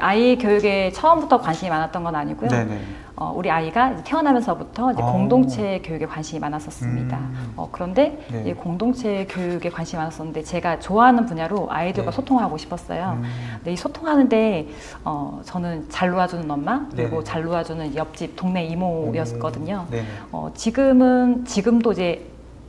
아이 교육에 처음부터 관심이 많았던 건 아니고요. 네네. 우리 아이가 이제 태어나면서부터 이제 공동체 교육에 관심이 많았었습니다. 그런데 네. 이제 공동체 교육에 관심이 많았었는데 제가 좋아하는 분야로 아이들과 네. 소통하고 싶었어요. 근데 이 소통하는데 저는 잘 놀아주는 엄마 그리고 네네. 잘 놀아주는 옆집 동네 이모였거든요. 네네. 지금도 이제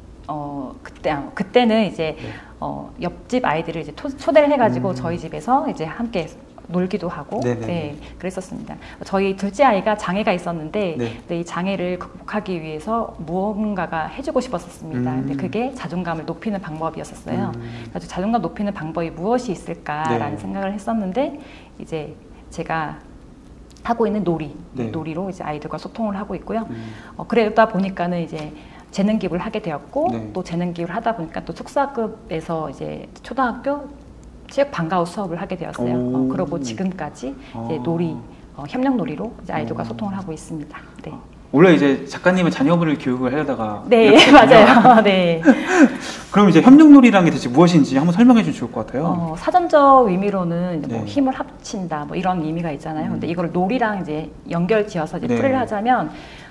그때는 이제 네. 옆집 아이들을 이제 초대를 해가지고 저희 집에서 이제 함께 놀기도 하고, 네네. 네, 그랬었습니다. 저희 둘째 아이가 장애가 있었는데, 네. 네, 이 장애를 극복하기 위해서 무언가가 해주고 싶었었습니다. 근데 그게 자존감을 높이는 방법이었었어요. 그래서 자존감 높이는 방법이 무엇이 있을까라는 네. 생각을 했었는데, 이제 제가 하고 있는 네. 놀이로 이제 아이들과 소통을 하고 있고요. 그러다 보니까는 이제 재능 기부를 하게 되었고, 네. 또 재능 기부를 하다 보니까 또 특수학급에서 이제 초등학교 체육 방과후 수업을 하게 되었어요. 그러고 지금까지 이제 협력 놀이로 이제 아이들과 소통을 하고 있습니다. 네. 원래 이제 작가님은 자녀분을 교육을 하려다가 네, 맞아요. 네. 그럼 이제 협력놀이라는 게 대체 무엇인지 한번 설명해 주시면 좋을 것 같아요. 사전적 의미로는 이제 뭐 네. 힘을 합친다, 뭐 이런 의미가 있잖아요. 근데 이걸 놀이랑 이제 연결지어서 이제 네. 풀이를 하자면,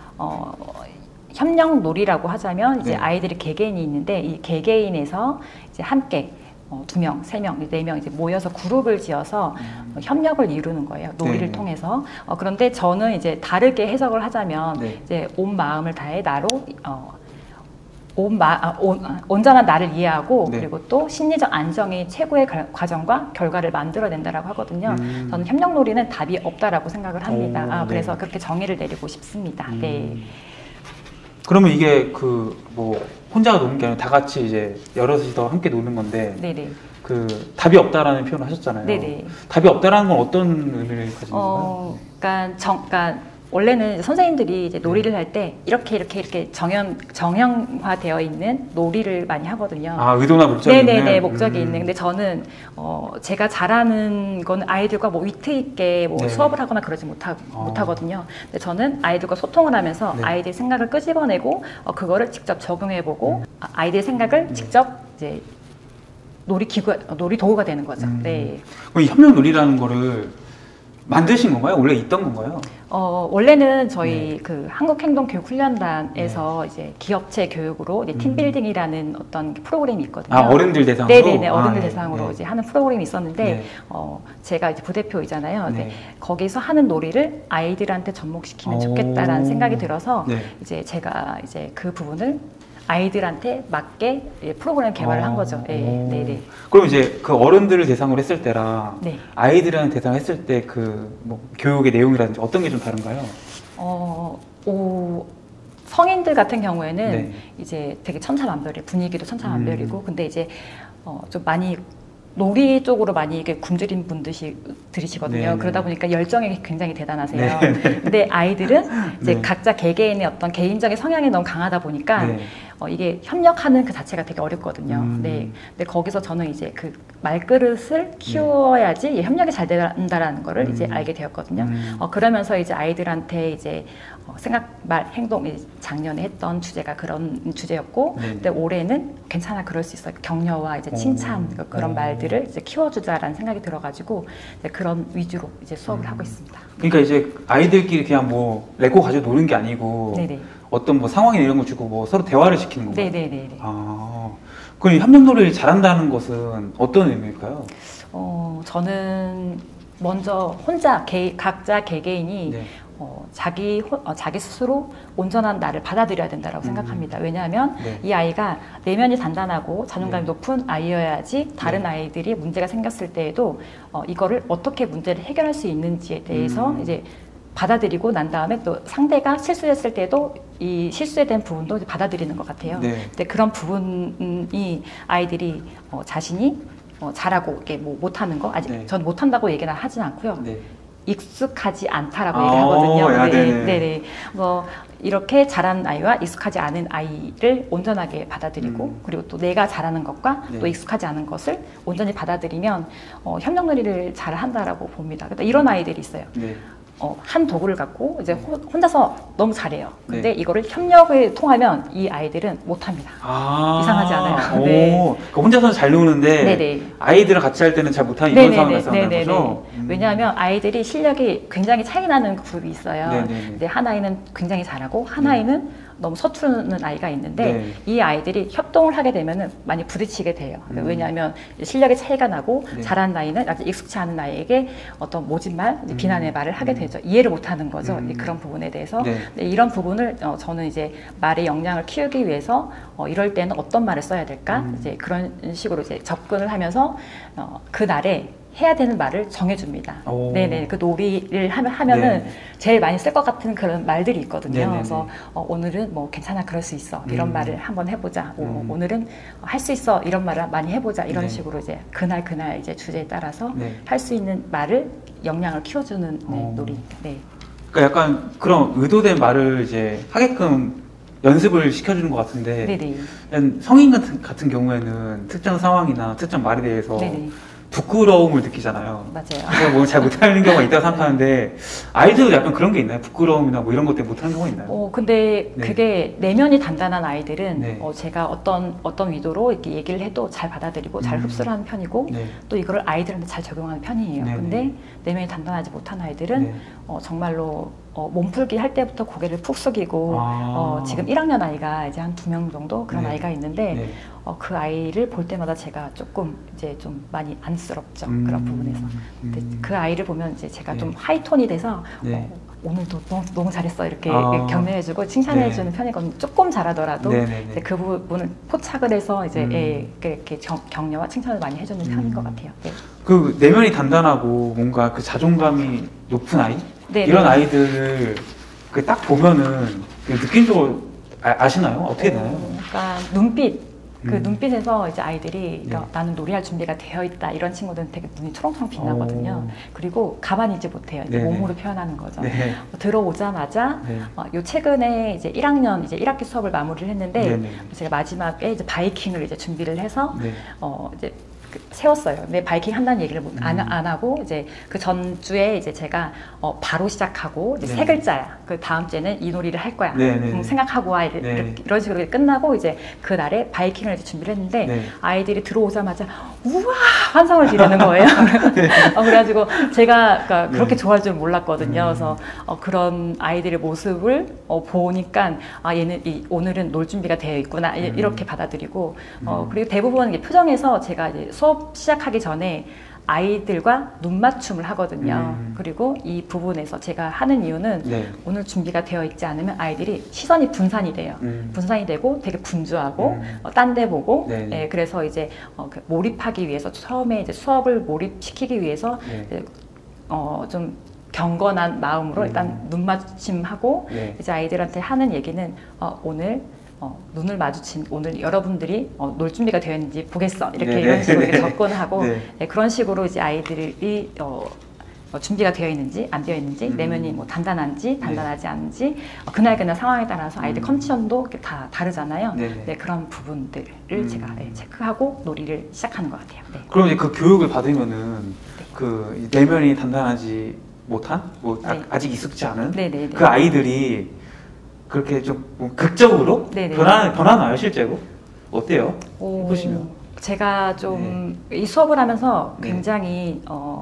협력놀이라고 하자면 이제 네. 아이들이 개개인이 있는데 이 개개인에서 이제 함께 2명, 3명, 4명 이제 모여서 그룹을 지어서 협력을 이루는 거예요. 놀이를 네. 통해서. 그런데 저는 이제 다르게 해석을 하자면 네. 이제 온 마음을 다해 나로 온전한 나를 이해하고 네. 그리고 또 심리적 안정이 최고의 과정과 결과를 만들어낸다라고 하거든요. 저는 협력놀이는 답이 없다라고 생각을 합니다. 네. 그래서 그렇게 정의를 내리고 싶습니다. 네. 그러면 이게 뭐 혼자가 노는 게 아니라 다 같이 이제 여럿이서 함께 노는 건데 네네. 답이 없다라는 표현을 하셨잖아요. 네네. 답이 없다라는 건 어떤 의미를 가지는 건가요? 그러니까 원래는 선생님들이 이제 놀이를 할 때 이렇게 정형화되어 있는 놀이를 많이 하거든요. 의도나 목적이 있는? 네네네, 목적이 있는. 근데 저는 제가 잘하는 건 아이들과 뭐 위트 있게 뭐 네. 수업을 하거나 그러지 못하거든요. 근데 저는 아이들과 소통을 하면서 네. 아이들 생각을 끄집어내고 그거를 직접 적용해보고 아이들 생각을 직접 이제 놀이 도구가 되는 거죠. 네. 그럼 이 협력놀이라는 거를 만드신 건가요? 원래 있던 건가요? 원래는 저희 그 한국행동교육훈련단에서 이제 기업체 교육으로 이제 팀빌딩이라는 어떤 프로그램이 있거든요. 어른들 대상으로? 네네네, 어른들 대상으로 네. 이제 하는 프로그램이 있었는데, 네. 제가 이제 부대표이잖아요. 네. 거기서 하는 놀이를 아이들한테 접목시키면 좋겠다라는 생각이 들어서 네. 이제 제가 이제 그 부분을 아이들한테 맞게 프로그램 개발을 한 거죠. 네, 네네. 그럼 이제 그 어른들을 대상으로 했을 때랑 네. 아이들을 대상으로 했을 때 뭐 교육의 내용이라든지 어떤 게 좀 다른가요? 성인들 같은 경우에는 네. 이제 되게 천차만별이에요. 분위기도 천차만별이고, 근데 이제 좀 많이 놀이 쪽으로 많이 이렇게 굶주린 분들이시거든요. 네, 그러다 네. 보니까 열정이 굉장히 대단하세요. 네, 네. 근데 아이들은 이제 네. 각자 개개인의 어떤 개인적인 성향이 너무 강하다 보니까 네. 이게 협력하는 그 자체가 되게 어렵거든요. 네. 근데 거기서 저는 이제 그 말그릇을 키워야지 협력이 잘 된다라는 거를 이제 알게 되었거든요. 그러면서 이제 아이들한테 이제 생각, 말, 행동, 작년에 했던 주제가 그런 주제였고, 네. 근데 올해는 괜찮아, 그럴 수 있어요. 격려와 이제 칭찬, 그런 말들을 이제 키워주자라는 생각이 들어가지고, 이제 그런 위주로 이제 수업을 하고 있습니다. 그러니까 이제 아이들끼리 그냥 뭐 레고 가지고 노는 게 아니고 네네. 어떤 뭐 상황이나 이런 거 주고 뭐 서로 대화를 시키는 건가요? 네네네. 그럼 협력놀이를 잘한다는 것은 어떤 의미일까요? 저는 먼저 혼자 각자 개개인이 네. 자기 스스로 온전한 나를 받아들여야 된다고 생각합니다. 왜냐하면 네. 이 아이가 내면이 단단하고 자존감이 네. 높은 아이여야지 다른 아이들이 문제가 생겼을 때에도 이거를 어떻게 문제를 해결할 수 있는지에 대해서 이제 받아들이고 난 다음에 또 상대가 실수했을 때도 이 실수에 대한 부분도 이제 받아들이는 것 같아요. 네. 근데 그런 부분이 아이들이 자신이 잘하고 이게 뭐 못하는 거 아직 네. 전 못한다고 얘기는 하진 않고요. 네. 익숙하지 않다라고 얘기하거든요. 네네. 이렇게 잘하는 아이와 익숙하지 않은 아이를 온전하게 받아들이고 그리고 또 내가 잘하는 것과 네. 또 익숙하지 않은 것을 온전히 받아들이면 협력놀이를 잘 한다라고 봅니다. 그러니까 이런 아이들이 있어요. 네. 한 도구를 갖고 이제 혼자서 너무 잘해요. 근데 네. 이거를 협력을 통하면 이 아이들은 못합니다. 이상하지 않아요? 네. 그러니까 혼자서는 잘 노는데 네네. 아이들이랑 같이 할 때는 잘 못하는 이런 네네네. 상황을 말씀하는 네네네. 거죠? 왜냐하면 아이들이 실력이 굉장히 차이 나는 그룹이 있어요. 네네네. 근데 한 아이는 굉장히 잘하고 한 아이는 너무 서투르는 아이가 있는데 네. 이 아이들이 협동을 하게 되면은 많이 부딪히게 돼요. 왜냐하면 실력의 차이가 나고 네. 잘하는 아이는 아직 익숙치 않은 아이에게 어떤 모진말, 비난의 말을 하게 되죠. 이해를 못하는 거죠. 그런 부분에 대해서. 네. 근데 이런 부분을 저는 이제 말의 역량을 키우기 위해서 이럴 때는 어떤 말을 써야 될까? 이제 그런 식으로 이제 접근을 하면서 그 날에 해야 되는 말을 정해줍니다. 오. 네네. 그 놀이를 하면은 네. 제일 많이 쓸 것 같은 그런 말들이 있거든요. 네네네. 그래서 오늘은 뭐 괜찮아, 그럴 수 있어. 이런 말을 한번 해보자. 오늘은 할 수 있어. 이런 말을 많이 해보자. 이런 네. 식으로 이제 그날 이제 주제에 따라서 네. 할 수 있는 말을 역량을 키워주는 오. 놀이입니다. 네. 그러니까 약간 그런 의도된 말을 이제 하게끔 연습을 시켜주는 것 같은데 네네. 성인 같은 경우에는 특정 상황이나 특정 말에 대해서 네네. 부끄러움을 느끼잖아요. 맞아요. 그래서 뭐 잘 못하는 경우가 있다고 생각하는데 아이들도 약간 그런 게 있나요? 부끄러움이나 뭐 이런 것 때문에 못하는 경우가 있나요? 근데 네. 그게 내면이 단단한 아이들은 네. 제가 어떤 위도로 이렇게 얘기를 해도 잘 받아들이고 잘 흡수를 하는 편이고 네. 또 이거를 아이들한테 잘 적용하는 편이에요. 네. 근데 내면이 단단하지 못한 아이들은 네. 정말로 몸풀기 할 때부터 고개를 푹 숙이고 지금 1학년 아이가 이제 한 2명 정도 그런 네. 아이가 있는데 네. 그 아이를 볼 때마다 제가 조금 이제 좀 많이 안쓰럽죠. 그런 부분에서. 근데 그 아이를 보면 이제 제가 네. 좀 하이톤이 돼서 네. 오늘도 너무 잘했어 이렇게 아. 격려해주고 칭찬해주는 네. 편이거든요. 조금 잘하더라도 네네네. 이제 그 부분을 포착을 해서 이제 이렇게 격려와 칭찬을 많이 해주는 편인 것 같아요. 네. 그 내면이 단단하고 뭔가 그 자존감이 높은 아이? 네, 이런 네. 아이들을 그 딱 보면은 그 느낌적으로 아시나요? 어떻게 되나요? 그러니까 그 눈빛에서 이제 아이들이 그러니까 네. 나는 놀이할 준비가 되어 있다 이런 친구들은 되게 눈이 초롱초롱 빛나거든요. 그리고 가만히 있지 못해요. 이제 네네. 몸으로 표현하는 거죠. 네. 들어오자마자 네. 요 최근에 이제 1학년 이제 1학기 수업을 마무리를 했는데 네네. 제가 마지막에 이제 바이킹을 이제 준비를 해서 네. 이제 세웠어요. 근데 바이킹 한다는 얘기를 안 하고 이제 그 전주에 이제 제가 바로 시작하고 이제 네. 3글자야. 그 다음 주에는 이 놀이를 할 거야. 네. 생각하고 와. 네. 이런 식으로 끝나고 이제 그날에 바이킹을 이제 준비를 했는데 네. 아이들이 들어오자마자 우와 환성을 지르는 거예요. 그래가지고 제가 그러니까 그렇게 좋아할 줄 몰랐거든요. 그래서 그런 아이들의 모습을 보니까 얘는 오늘은 놀 준비가 되어 있구나 이렇게 받아들이고 그리고 대부분 이게 표정에서 제가 이제 수업 시작하기 전에 아이들과 눈맞춤을 하거든요. 그리고 이 부분에서 제가 하는 이유는 네. 오늘 준비가 되어 있지 않으면 아이들이 시선이 분산이 돼요. 분산이 되고 되게 분주하고 딴 데 보고 네. 예, 그래서 이제 몰입하기 위해서 처음에 이제 수업을 몰입시키기 위해서 네. 이제, 좀 경건한 마음으로 일단 눈맞춤하고 네. 이제 아이들한테 하는 얘기는 오늘 눈을 마주친 오늘 여러분들이 놀 준비가 되어 있는지 보겠어 이렇게 네, 이런 네. 식으로 이렇게 접근하고 네. 네, 그런 식으로 이제 아이들이 준비가 되어 있는지 안 되어 있는지 내면이 뭐 단단한지 단단하지 않은지 그날 상황에 따라서 아이들 컨디션도 이렇게 다 다르잖아요. 네네. 네, 그런 부분들을 제가 체크하고 놀이를 시작하는 것 같아요. 네. 그럼 이제 그 교육을 받으면은 그 내면이 단단하지 못한 뭐 네. 아직 익숙지 않은 네네네. 그 아이들이 그렇게 좀 극적으로 네네. 변하나요 실제로? 어때요? 해보시면. 제가 좀 이 수업을 하면서 네. 굉장히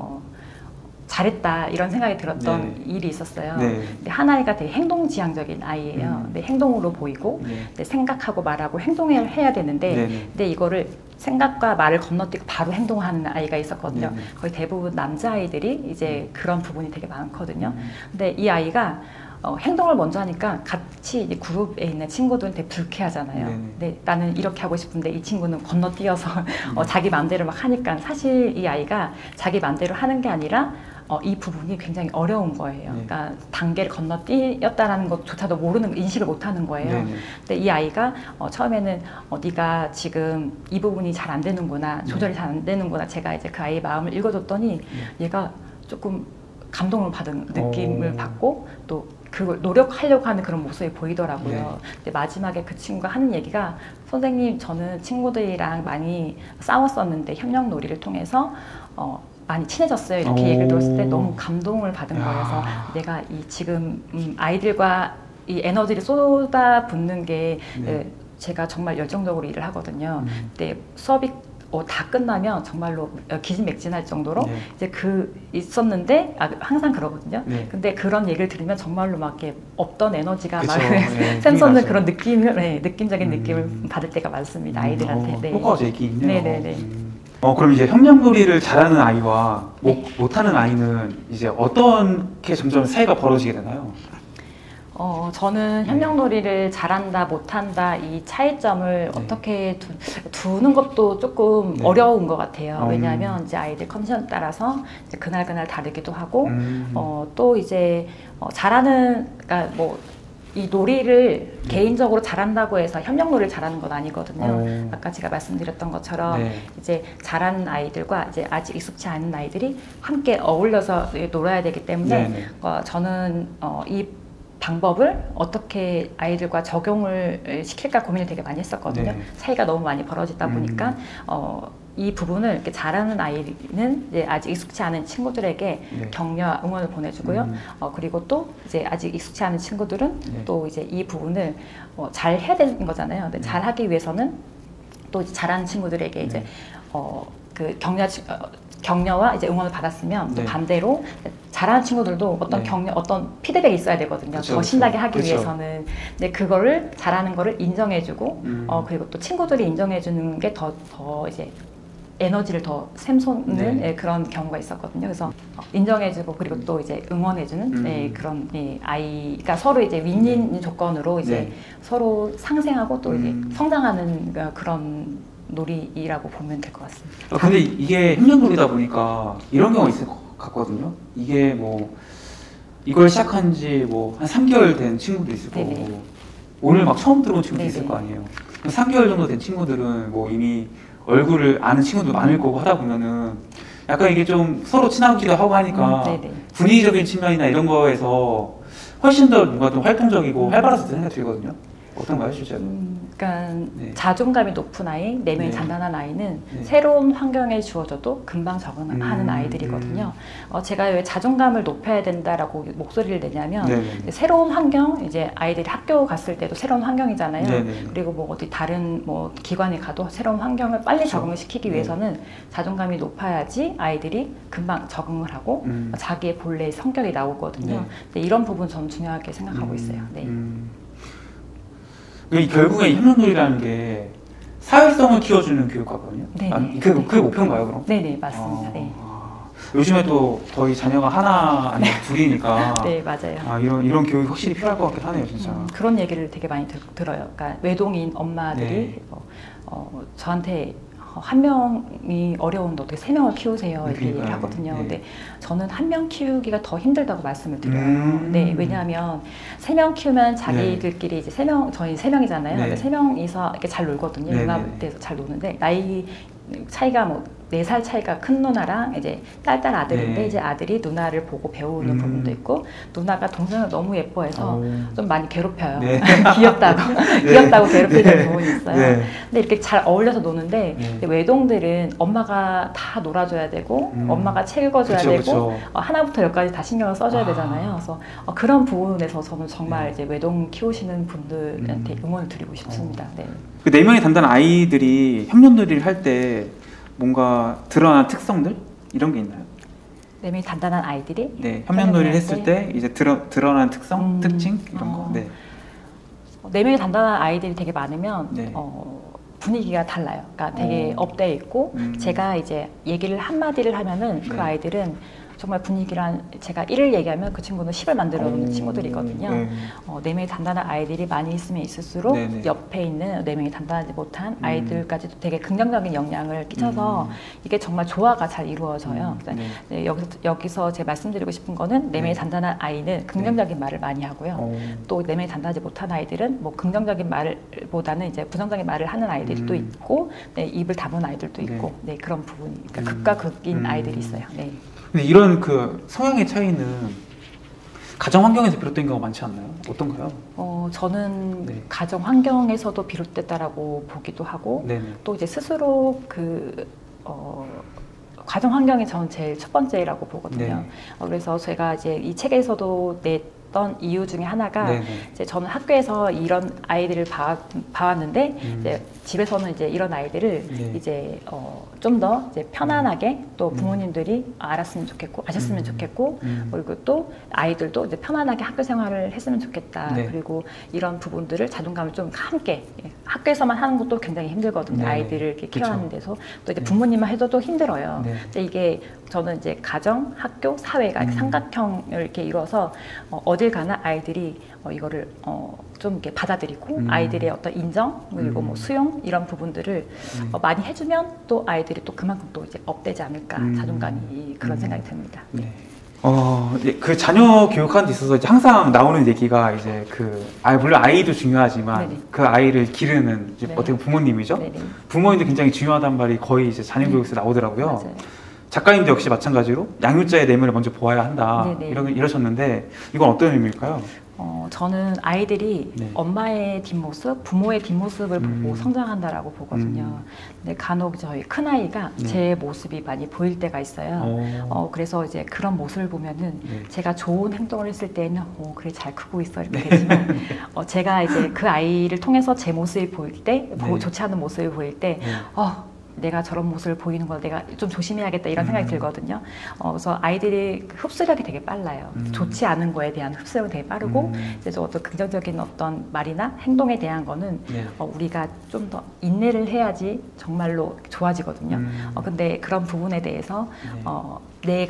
잘했다 이런 생각이 들었던 네. 일이 있었어요. 네. 근데 한 아이가 되게 행동지향적인 아이예요. 근데 행동으로 보이고 네. 근데 생각하고 말하고 행동해야 되는데 네. 근데 이거를 생각과 말을 건너뛰고 바로 행동하는 아이가 있었거든요. 네. 거의 대부분 남자아이들이 이제 그런 부분이 되게 많거든요. 근데 이 아이가 행동을 먼저 하니까 같이 이제 그룹에 있는 친구들은 되게 불쾌하잖아요. 네네. 근데 나는 이렇게 하고 싶은데 이 친구는 건너뛰어서 자기 마음대로 막 하니까 사실 이 아이가 자기 마음대로 하는 게 아니라 이 부분이 굉장히 어려운 거예요. 네. 그러니까 단계를 건너뛰었다라는 것조차도 모르는 인식을 못하는 거예요. 네네. 근데 이 아이가 처음에는 네가 지금 이 부분이 잘 안 되는구나, 조절이 잘 안 되는구나. 제가 이제 그 아이의 마음을 읽어줬더니 얘가 조금 감동을 받은 느낌을 받고 또 그걸 노력하려고 하는 그런 모습이 보이더라고요. 네. 근데 마지막에 그 친구가 하는 얘기가 선생님 저는 친구들이랑 많이 싸웠었는데 협력 놀이를 통해서 많이 친해졌어요. 이렇게 얘기를 들었을 때 너무 감동을 받은 거예요. 그래서 내가 이 지금 아이들과 이 에너지를 쏟아붓는 게 제가 정말 열정적으로 일을 하거든요. 근데 수업이 다 끝나면 정말로 기진맥진할 정도로 이제 있었는데 항상 그러거든요. 근데 그런 얘기를 들으면 정말로 막 이렇게 없던 에너지가 막 샘솟는 그런 느낌적인 느낌을 받을 때가 많습니다. 아이들한테. 효과가 되게 있네요. 네네네. 그럼 이제 협력놀이를 잘하는 아이와 못하는 아이는 이제 어떻게 점점 사이가 벌어지게 되나요? 저는 협력놀이를 잘한다, 못한다 이 차이점을 어떻게 두는 것도 조금 어려운 것 같아요. 왜냐하면 이제 아이들 컨디션에 따라서 이제 그날 다르기도 하고, 또 이제 그러니까 뭐 이 놀이를 개인적으로 잘한다고 해서 협력놀이를 잘하는 건 아니거든요. 아까 제가 말씀드렸던 것처럼 이제 잘하는 아이들과 이제 아직 익숙치 않은 아이들이 함께 어울려서 놀아야 되기 때문에 저는 이 방법을 어떻게 아이들과 적용을 시킬까 고민을 되게 많이 했었거든요. 차이가 너무 많이 벌어지다 보니까 이 부분을 이렇게 잘하는 아이는 이제 아직 익숙치 않은 친구들에게 격려와 응원을 보내주고요. 그리고 또 이제 아직 익숙치 않은 친구들은 또 이제 이 부분을 잘 해야 되는 거잖아요. 근데 잘 하기 위해서는 또 이제 잘하는 친구들에게 이제 그 격려와 이제 응원을 받았으면 또 반대로 잘하는 친구들도 어떤 피드백이 있어야 되거든요. 더 신나게 하기 위해서는. 근데 그거를 잘하는 거를 인정해주고 그리고 또 친구들이 인정해주는 게 더 이제 에너지를 더 샘솟는 그런 경우가 있었거든요. 그래서 인정해주고 그리고 또 이제 응원해주는 그런 아이가 서로 이제 윈윈 조건으로 이제 서로 상생하고 또 이제 성장하는 그런 놀이라고 보면 될 것 같습니다. 근데 이게 협력놀이다 보니까 이런 경우가 있을 것 같거든요. 이게 뭐 이걸 시작한 지 뭐 한 3개월 된 친구도 있을 거고 오늘 막 처음 들어온 친구도 있을 거 아니에요. 3개월 정도 된 친구들은 뭐 이미 얼굴을 아는 친구도 많을 거고 하다 보면은 약간 이게 좀 서로 친하기도 하고 하니까 분위기적인 측면이나 이런 거에서 훨씬 더 뭔가 좀 활동적이고 활발해서 생각이 들거든요. 어떤가요, 실제로? 그러니까 자존감이 높은 아이, 내면이 단단한 아이는 새로운 환경에 주어져도 금방 적응하는 아이들이거든요. 제가 왜 자존감을 높여야 된다라고 목소리를 내냐면 새로운 환경, 이제 아이들이 학교 갔을 때도 새로운 환경이잖아요. 그리고 뭐 어디 다른 뭐 기관에 가도 새로운 환경을 빨리 적응을 시키기 위해서는 자존감이 높아야지 아이들이 금방 적응을 하고 자기의 본래의 성격이 나오거든요. 근데 이런 부분 저는 중요하게 생각하고 있어요. 결국에 협력놀이라는 게 사회성을 키워주는 교육과거든요. 그게 목표인가요, 그럼? 네네, 맞습니다. 요즘에 또 저희 자녀가 하나 아니면 둘이니까 네, 맞아요. 이런 교육이 확실히 필요할 것 같긴 하네요, 진짜. 그런 얘기를 되게 많이 들어요. 그러니까 외동인 엄마들이 저한테 한 명이 어려운데 어떻게 3명을 키우세요? 이렇게 얘기를 하거든요. 근데 저는 한 명 키우기가 더 힘들다고 말씀을 드려요. 왜냐하면 3명 키우면 자기들끼리 이제 저희 3명이잖아요. 근데 3명이서 이렇게 잘 놀거든요. 융합돼서 잘 노는데 나이 차이가 뭐 4살 차이가 큰 누나랑 이제 딸 아들인데 이제 아들이 누나를 보고 배우는 부분도 있고 누나가 동생을 너무 예뻐해서 좀 많이 괴롭혀요. 귀엽다고 괴롭히는 부분이 있어요. 근데 이렇게 잘 어울려서 노는데 외동들은 엄마가 다 놀아줘야 되고 엄마가 책 읽어줘야 되고 하나부터 열까지 다 신경을 써줘야 되잖아요. 그래서 그런 부분에서 저는 정말 이제 외동 키우시는 분들한테 응원을 드리고 싶습니다. 그 4명의 단단한 아이들이 협력놀이를 할 때 뭔가 드러난 특성들 이런 게 있나요? 4명의 단단한 아이들이 협력놀이를 했을 때 이제 드러난 특성, 특징 이런 거. 4명의 단단한 아이들이 되게 많으면 분위기가 달라요. 그러니까 되게 업돼 있고 제가 이제 얘기를 한마디를 하면은 그 아이들은 정말 분위기란 제가 1을 얘기하면 그 친구는 10을 만들어 놓는 친구들이거든요. 4명의 단단한 아이들이 많이 있으면 있을수록 옆에 있는 4명이 단단하지 못한 아이들까지도 되게 긍정적인 영향을 끼쳐서 이게 정말 조화가 잘 이루어져요. 여기서 제가 말씀드리고 싶은 거는 4명의 단단한 아이는 긍정적인 말을 많이 하고요. 또 4명이 단단하지 못한 아이들은 뭐 긍정적인 말보다는 이제 부정적인 말을 하는 아이들이 또 있고 입을 다문 아이들도 있고 그런 부분이 그러니까 극과 극인 아이들이 있어요. 근데 이런 그 성향의 차이는 가정 환경에서 비롯된 경우가 많지 않나요? 어떤가요? 저는 가정 환경에서도 비롯됐다라고 보기도 하고 또 이제 스스로 가정 환경이 저는 제일 첫 번째라고 보거든요. 네. 그래서 제가 이제 이 책에서도 냈던 이유 중에 하나가 네네. 이제 저는 학교에서 이런 아이들을 봐왔는데 이제 집에서는 이제 이런 아이들을 네. 이제 좀 더 이제 편안하게 또 부모님들이 알았으면 좋겠고 아셨으면 좋겠고 그리고 또 아이들도 이제 편안하게 학교 생활을 했으면 좋겠다. 네. 그리고 이런 부분들을 자존감을 좀 함께 학교에서만 하는 것도 굉장히 힘들거든요. 네. 아이들을 이렇게 그쵸. 키워하는 데서 또 이제 부모님만 해도 힘들어요. 네. 근데 이게 저는 이제 가정, 학교, 사회가 삼각형을 이렇게 이뤄서 어딜 가나 아이들이 이거를 좀 이렇게 받아들이고 아이들의 어떤 인정 그리고 뭐 수용 이런 부분들을 많이 해주면 또 아이들이 또 그만큼 또 이제 업되지 않을까 자존감이 그런 생각이 듭니다. 네. 이제 그 자녀 교육하는 데 있어서 이제 항상 나오는 얘기가 이제 물론 아이도 중요하지만 네네. 그 아이를 기르는 이제 네. 어떻게 보면 부모님이죠. 네네. 부모님도 굉장히 중요하다는 말이 거의 이제 자녀 교육에서 나오더라고요. 맞아요. 작가님도 역시 마찬가지로 양육자의 내면을 먼저 보아야 한다. 네네. 이러셨는데 이건 어떤 의미일까요? 저는 아이들이 네. 엄마의 뒷모습, 부모의 뒷모습을 보고 성장한다라고 보거든요. 근데 간혹 저희 큰아이가 네. 제 모습이 많이 보일 때가 있어요. 그래서 이제 그런 모습을 보면은 네. 제가 좋은 행동을 했을 때는 그래 잘 크고 있어 이렇게 되지만 제가 이제 그 아이를 통해서 제 모습이 보일 때 네. 좋지 않은 모습이 보일 때 네. 내가 저런 모습을 보이는 걸 내가 좀 조심해야겠다 이런 생각이 들거든요. 그래서 아이들이 흡수력이 되게 빨라요. 좋지 않은 거에 대한 흡수력이 되게 빠르고 이제 어떤 긍정적인 어떤 말이나 행동에 대한 거는 네. 우리가 좀 더 인내를 해야지 정말로 좋아지거든요. 근데 그런 부분에 대해서 네.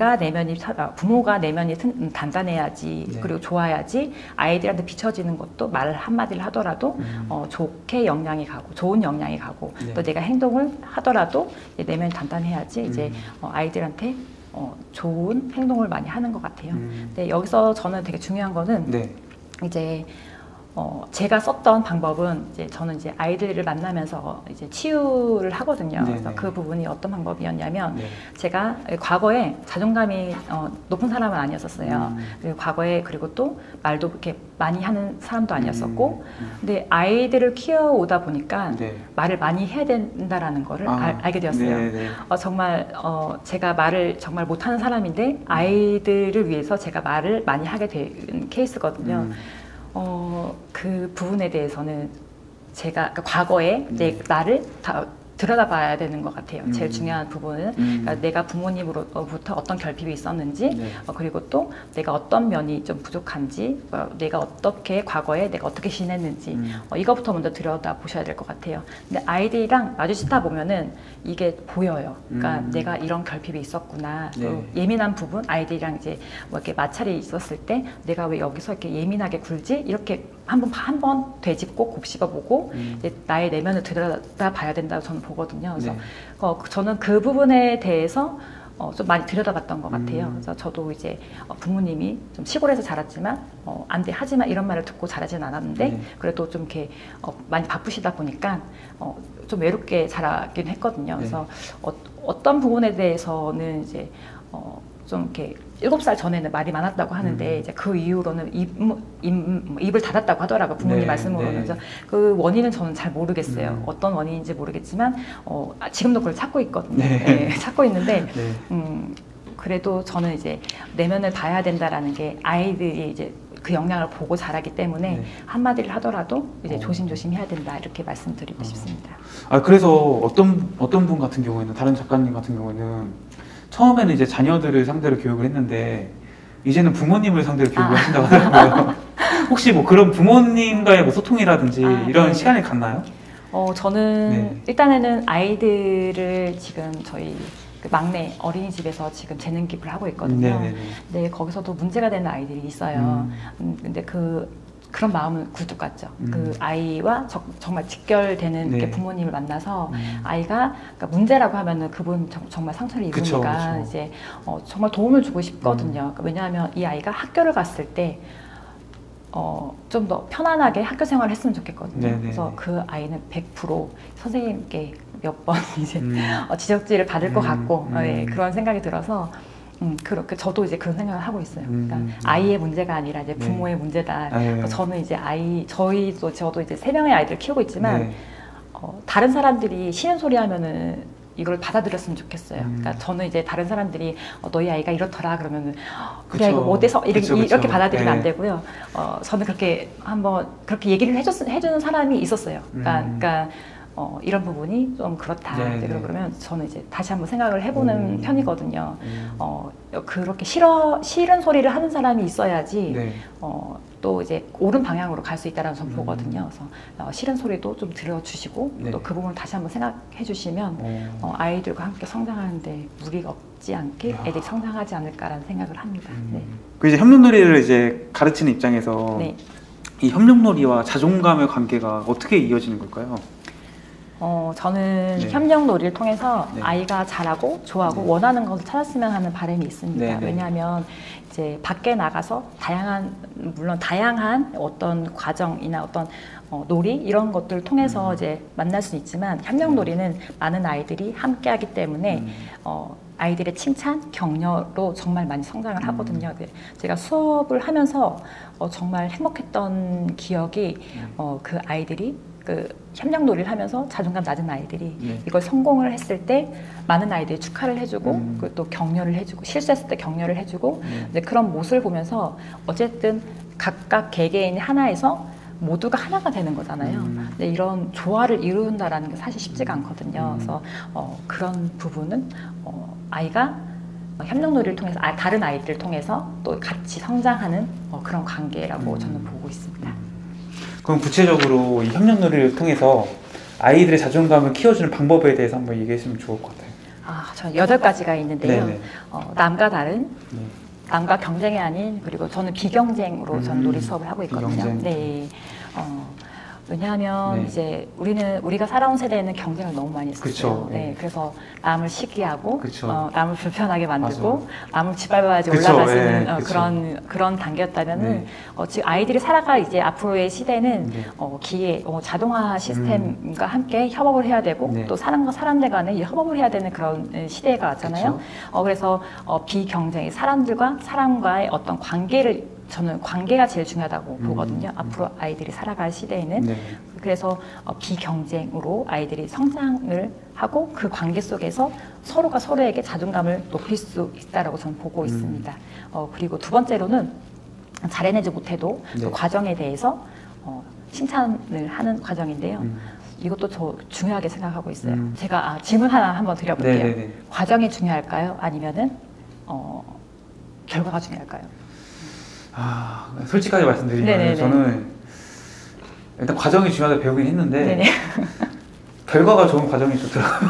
부모가 내면이 단단해야지 네. 그리고 좋아야지 아이들한테 비춰지는 것도 말 한마디를 하더라도 좋게 영향이 가고 좋은 영향이 가고 네. 또 내가 행동을 하더라도 이제 내면이 단단해야지 이제 아이들한테 좋은 행동을 많이 하는 것 같아요. 근데 여기서 저는 되게 중요한 거는 네. 이제 제가 썼던 방법은 이제 저는 이제 아이들을 만나면서 이제 치유를 하거든요. 네네. 그래서 그 부분이 어떤 방법이었냐면 네. 제가 과거에 자존감이 높은 사람은 아니었었어요. 그리고 과거에 그리고 또 말도 그렇게 많이 하는 사람도 아니었었고, 근데 아이들을 키워오다 보니까 네. 말을 많이 해야 된다라는 거를 알게 되었어요. 네네. 정말 제가 말을 정말 못하는 사람인데 아이들을 위해서 제가 말을 많이 하게 된 케이스거든요. 그 부분에 대해서는 제가 그러니까 과거에 내 나를 다 들여다봐야 되는 것 같아요. 제일 중요한 부분은 그러니까 내가 부모님으로부터 어떤 결핍이 있었는지 네. 그리고 또 내가 어떤 면이 좀 부족한지 내가 어떻게 과거에 내가 어떻게 지냈는지 이거부터 먼저 들여다보셔야 될 것 같아요. 근데 아이들이랑 마주치다 보면은 이게 보여요. 그러니까 내가 이런 결핍이 있었구나. 네. 예민한 부분 아이들이랑 이제 뭐 이렇게 마찰이 있었을 때 내가 왜 여기서 이렇게 예민하게 굴지 이렇게 한번 되짚고 곱씹어보고 이제 나의 내면을 들여다봐야 된다고 저는 보거든요. 그래서 네. 저는 그 부분에 대해서 좀 많이 들여다봤던 것 같아요. 그래서 저도 이제 부모님이 좀 시골에서 자랐지만 안 돼 하지만 이런 말을 듣고 자라진 않았는데 네. 그래도 좀 이렇게 많이 바쁘시다 보니까 좀 외롭게 자라긴 했거든요. 그래서 어떤 부분에 대해서는 이제 좀 이렇게 7살 전에는 말이 많았다고 하는데 이제 그 이후로는 입을 닫았다고 하더라고요. 부모님 네, 말씀으로는. 네. 그래서 그 원인은 저는 잘 모르겠어요. 어떤 원인인지 모르겠지만 지금도 그걸 찾고 있거든요. 네. 네, 찾고 있는데 네. 그래도 저는 이제 내면을 봐야 된다라는 게 아이들이 이제 그 영향을 보고 자라기 때문에 네. 한마디를 하더라도 이제 조심조심 해야 된다 이렇게 말씀드리고 싶습니다. 그래서 어떤 분 같은 경우에는 다른 작가님 같은 경우에는 처음에는 이제 자녀들을 상대로 교육을 했는데 이제는 부모님을 상대로 교육을 하신다고 하더라고요. 혹시 뭐 그런 부모님과의 뭐 소통이라든지 이런 네. 시간이 갔나요? 저는 네. 일단에는 아이들을 지금 저희 그 막내 어린이집에서 지금 재능 기부를 하고 있거든요. 네네네. 근데 거기서도 문제가 되는 아이들이 있어요. 근데 그런 마음은 굴뚝 같죠. 그 아이와 정말 직결되는 네. 게 부모님을 만나서 아이가 그러니까 문제라고 하면은 그분 정말 상처를 입으니까 그쵸. 이제 정말 도움을 주고 싶거든요. 그러니까 왜냐하면 이 아이가 학교를 갔을 때 좀 더 편안하게 학교 생활을 했으면 좋겠거든요. 네네. 그래서 그 아이는 100% 선생님께 몇 번 이제 지적질을 받을 것 같고 그런 생각이 들어서 그렇게 저도 이제 그런 생각을 하고 있어요. 그러니까 아이의 문제가 아니라 이제 부모의 문제다. 그래서 저는 이제 저도 이제 3명의 아이들을 키우고 있지만 네. 다른 사람들이 싫은 소리 하면은 이걸 받아들였으면 좋겠어요. 그러니까 저는 이제 다른 사람들이 너희 아이가 이렇더라 그러면은 우리 그쵸. 아이가 뭐 어때서 이렇게 받아들이면 네. 안 되고요. 저는 그렇게 한번 그렇게 얘기를 해주는 사람이 있었어요. 그러니까 이런 부분이 좀 그렇다. 네, 이제 네. 그러면 저는 이제 다시 한번 생각을 해보는 편이거든요. 그렇게 싫은 소리를 하는 사람이 있어야지 네. 또 이제 옳은 방향으로 갈 수 있다는 전 보거든요. 그래서 싫은 소리도 좀 들어주시고 네. 또 그 부분을 다시 한번 생각해 주시면 아이들과 함께 성장하는데 무리가 없지 않게 애들이 성장하지 않을까라는 생각을 합니다. 네. 그 이제 협력놀이를 이제 가르치는 입장에서 네. 이 협력놀이와 자존감의 관계가 어떻게 이어지는 걸까요? 저는 네. 협력놀이를 통해서 네. 아이가 잘하고 좋아하고 네. 원하는 것을 찾았으면 하는 바람이 있습니다. 네, 네. 왜냐하면 이제 밖에 나가서 물론 다양한 어떤 과정이나 어떤 놀이 이런 것들을 통해서 이제 만날 수는 있지만 협력놀이는 많은 아이들이 함께하기 때문에 아이들의 칭찬, 격려로 정말 많이 성장을 하거든요. 제가 수업을 하면서 정말 행복했던 기억이 그 아이들이 그 협력놀이를 하면서 자존감 낮은 아이들이 네. 이걸 성공을 했을 때 많은 아이들이 축하를 해주고 그리고 또 격려를 해주고 실수했을 때 격려를 해주고 이제 그런 모습을 보면서 어쨌든 각각 개개인 하나에서 모두가 하나가 되는 거잖아요. 근데 이런 조화를 이룬다라는 게 사실 쉽지가 않거든요. 그래서 그런 부분은 아이가 협력놀이를 통해서 다른 아이들을 통해서 또 같이 성장하는 그런 관계라고 저는 보고 있습니다. 그럼 구체적으로 이 협력놀이를 통해서 아이들의 자존감을 키워주는 방법에 대해서 한번 얘기했으면 좋을 것 같아요. 저는 8가지가 있는데요. 네네. 남과 다른, 네. 남과 경쟁이 아닌, 그리고 저는 비경쟁으로 저는 놀이 수업을 하고 있거든요. 비경쟁. 네. 왜냐하면 네. 이제 우리가 살아온 세대에는 경쟁을 너무 많이 했었어요. 그쵸, 네. 네. 그래서 남을 시기하고, 그쵸. 남을 불편하게 만들고, 맞아요. 남을 짓밟아야지 그쵸, 올라가시는 네, 그쵸. 그런 단계였다면은 네. 지금 아이들이 살아갈 이제 앞으로의 시대는 네. 기계, 자동화 시스템과 함께 협업을 해야 되고 네. 또 사람과 사람들 간에 협업을 해야 되는 그런 시대가 왔잖아요. 그쵸. 그래서 비경쟁이 사람들과 사람과의 어떤 관계를 저는 관계가 제일 중요하다고 보거든요. 앞으로 아이들이 살아갈 시대에는. 네. 그래서 비경쟁으로 아이들이 성장을 하고 그 관계 속에서 서로가 서로에게 자존감을 높일 수 있다라고 저는 보고 있습니다. 그리고 두 번째로는 잘해내지 못해도 네. 그 과정에 대해서 칭찬을 하는 과정인데요. 이것도 저 중요하게 생각하고 있어요. 제가 질문 하나 한번 드려볼게요. 네네네. 과정이 중요할까요? 아니면은 결과가 중요할까요? 솔직하게 말씀드리면 네네네. 저는 일단 과정이 중요하다 배우긴 했는데 네네. 결과가 좋은 과정이 좋더라고요.